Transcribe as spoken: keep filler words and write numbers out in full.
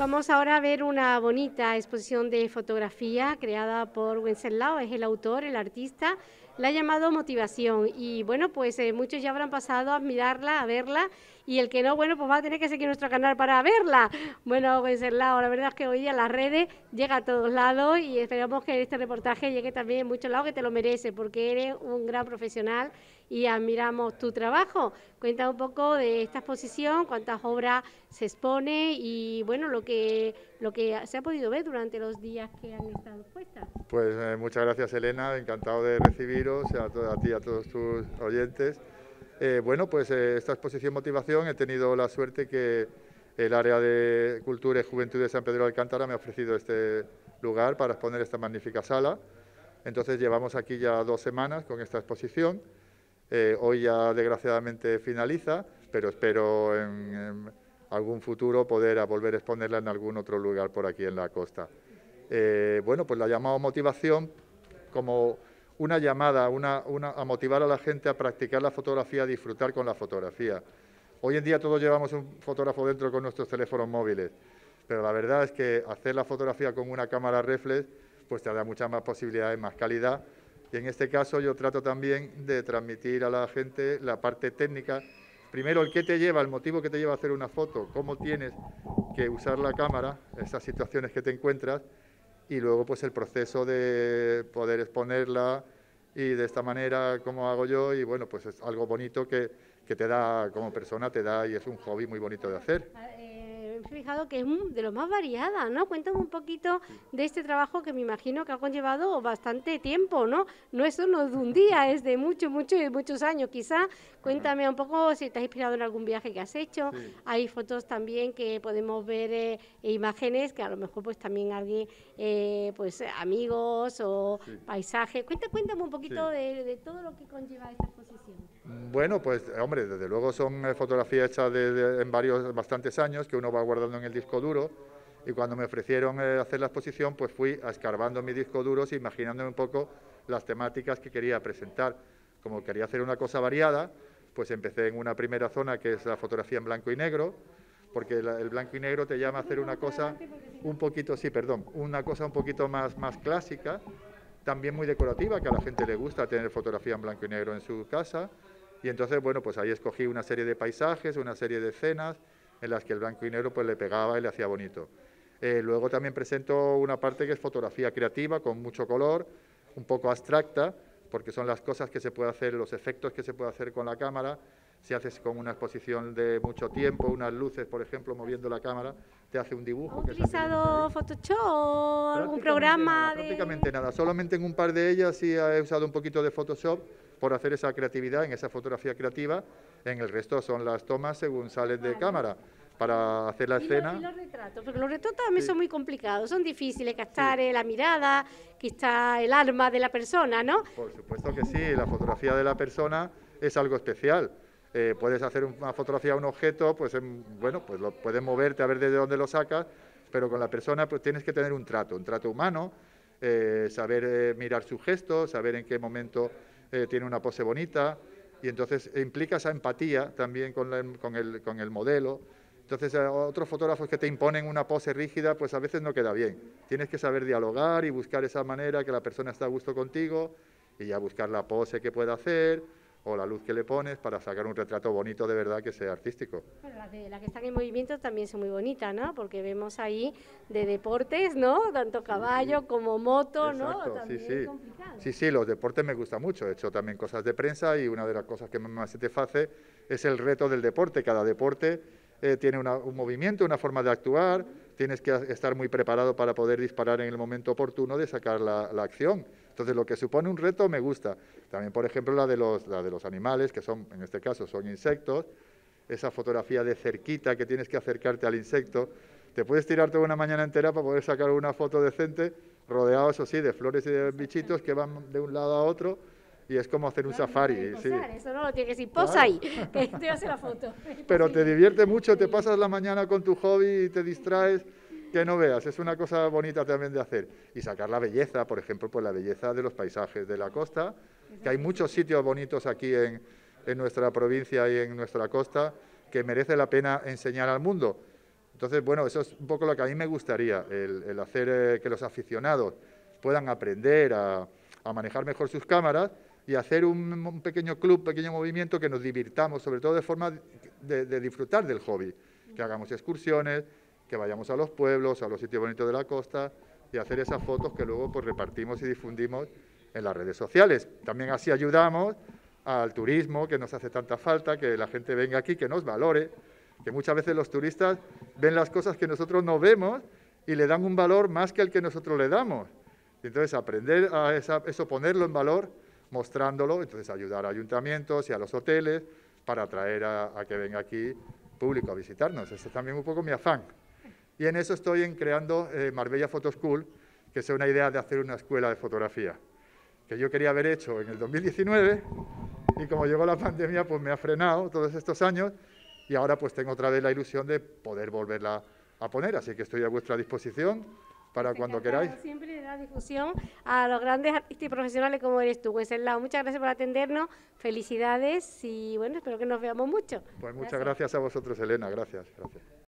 Vamos ahora a ver una bonita exposición de fotografía creada por Wenceslao, es el autor, el artista, la ha llamado Motivación y bueno, pues eh, muchos ya habrán pasado a mirarla, a verla y el que no, bueno, pues va a tener que seguir nuestro canal para verla. Bueno, Wenceslao, la verdad es que hoy día las redes llega a todos lados y esperamos que este reportaje llegue también a muchos lados, que te lo merece porque eres un gran profesional y admiramos tu trabajo. Cuenta un poco de esta exposición, cuántas obras se expone y bueno, lo que, lo que se ha podido ver durante los días que han estado expuestas. Pues eh, muchas gracias, Elena, encantado de recibiros, a, a ti y a todos tus oyentes. Eh, bueno, pues eh, esta exposición Motivación he tenido la suerte que el área de Cultura y Juventud de San Pedro de Alcántara me ha ofrecido este lugar para exponer esta magnífica sala. Entonces llevamos aquí ya dos semanas con esta exposición. Eh, hoy ya desgraciadamente finaliza, pero espero en, en algún futuro poder a volver a exponerla en algún otro lugar por aquí en la costa. Eh, bueno, pues la llamamos Motivación como una llamada una, una, a motivar a la gente a practicar la fotografía, a disfrutar con la fotografía. Hoy en día todos llevamos un fotógrafo dentro con nuestros teléfonos móviles, pero la verdad es que hacer la fotografía con una cámara reflex pues te da muchas más posibilidades, más calidad. Y en este caso yo trato también de transmitir a la gente la parte técnica. Primero, el qué te lleva, el motivo que te lleva a hacer una foto, cómo tienes que usar la cámara, esas situaciones que te encuentras, y luego pues el proceso de poder exponerla y de esta manera como hago yo, y bueno, pues es algo bonito que, que te da como persona, te da y es un hobby muy bonito de hacer. He fijado que es de lo más variada, ¿no? Cuéntame un poquito de este trabajo que me imagino que ha conllevado bastante tiempo, ¿no? No es solo de un día, es de muchos, muchos, muchos años. Quizá cuéntame un poco si te has inspirado en algún viaje que has hecho. Sí. Hay fotos también que podemos ver, eh, imágenes que a lo mejor pues también alguien, eh, pues amigos o sí. Paisajes. Cuéntame, cuéntame un poquito sí. de, de todo lo que conlleva esta exposición. Bueno, pues hombre, desde luego son eh, fotografías hechas de, de, en varios, bastantes años que uno va guardando en el disco duro, y cuando me ofrecieron eh, hacer la exposición pues fui escarbando mis discos duros, imaginándome un poco las temáticas que quería presentar. Como quería hacer una cosa variada, pues empecé en una primera zona que es la fotografía en blanco y negro, porque la, el blanco y negro te llama a hacer una cosa un poquito, sí, perdón, una cosa un poquito más, más clásica, también muy decorativa, que a la gente le gusta tener fotografía en blanco y negro en su casa. Y entonces, bueno, pues ahí escogí una serie de paisajes, una serie de escenas en las que el blanco y negro pues le pegaba y le hacía bonito. Eh, luego también presento una parte que es fotografía creativa, con mucho color, un poco abstracta, porque son las cosas que se puede hacer, los efectos que se puede hacer con la cámara. Si haces con una exposición de mucho tiempo, unas luces, por ejemplo, moviendo la cámara, te hace un dibujo. ¿Has utilizado Photoshop o algún programa? Nada, de... Prácticamente nada, solamente en un par de ellas sí he usado un poquito de Photoshop por hacer esa creatividad, en esa fotografía creativa. En el resto son las tomas según sales de cámara para hacer la ¿Y escena. Los, y los retratos, porque los retratos también sí. son muy complicados, son difíciles, captar sí. la mirada, quizá el alma de la persona, ¿no? Por supuesto que sí, la fotografía de la persona es algo especial. Eh, puedes hacer una fotografía a un objeto, pues en, bueno, pues lo puedes moverte a ver desde dónde lo sacas, pero con la persona pues tienes que tener un trato, un trato humano, eh, saber eh, mirar sus gestos, saber en qué momento eh, tiene una pose bonita, y entonces implica esa empatía también con, la, con, el, con el modelo. Entonces, a otros fotógrafos que te imponen una pose rígida, pues a veces no queda bien. Tienes que saber dialogar y buscar esa manera que la persona está a gusto contigo, y ya buscar la pose que pueda hacer, o la luz que le pones para sacar un retrato bonito de verdad que sea artístico. Bueno, las, de, las que están en movimiento también son muy bonitas, ¿no? Porque vemos ahí de deportes, ¿no? Tanto caballo sí, sí. como moto, exacto, ¿no? También sí, sí. Es complicado. Sí, sí, los deportes me gustan mucho. He hecho también cosas de prensa y una de las cosas que más satisface es el reto del deporte. Cada deporte eh, tiene una, un movimiento, una forma de actuar. Tienes que estar muy preparado para poder disparar en el momento oportuno de sacar la, la acción. Entonces, lo que supone un reto me gusta. También, por ejemplo, la de, los, la de los animales, que son, en este caso, son insectos. Esa fotografía de cerquita que tienes que acercarte al insecto. Te puedes tirar toda una mañana entera para poder sacar una foto decente, rodeado, eso sí, de flores y de bichitos que van de un lado a otro. Y es como hacer un claro, safari. Posar, sí. Eso no lo tienes que decir, posa claro. ahí, que te hace la foto. Pero te divierte mucho, te pasas la mañana con tu hobby y te distraes. Que no veas, es una cosa bonita también de hacer. Y sacar la belleza, por ejemplo, pues la belleza de los paisajes de la costa, que hay muchos sitios bonitos aquí en, en nuestra provincia y en nuestra costa que merece la pena enseñar al mundo. Entonces, bueno, eso es un poco lo que a mí me gustaría, el, el hacer eh, que los aficionados puedan aprender a, a manejar mejor sus cámaras y hacer un, un pequeño club, un pequeño movimiento que nos divirtamos, sobre todo de forma de, de disfrutar del hobby, que hagamos excursiones, que vayamos a los pueblos, a los sitios bonitos de la costa y hacer esas fotos que luego pues repartimos y difundimos en las redes sociales. También así ayudamos al turismo, que nos hace tanta falta, que la gente venga aquí, que nos valore, que muchas veces los turistas ven las cosas que nosotros no vemos y le dan un valor más que el que nosotros le damos. Y entonces aprender a esa, eso, ponerlo en valor, mostrándolo, entonces ayudar a ayuntamientos y a los hoteles para atraer a, a que venga aquí público a visitarnos. Ese es también un poco mi afán. Y en eso estoy en creando eh, Marbella Photo School, que es una idea de hacer una escuela de fotografía, que yo quería haber hecho en el dos mil diecinueve y como llegó la pandemia pues me ha frenado todos estos años y ahora pues tengo otra vez la ilusión de poder volverla a poner, así que estoy a vuestra disposición para cuando queráis. Siempre da difusión a los grandes artistas y profesionales como eres tú, Wenceslao. Muchas gracias por atendernos, felicidades y bueno, espero que nos veamos mucho. Pues muchas gracias, gracias a vosotros, Elena, gracias, gracias.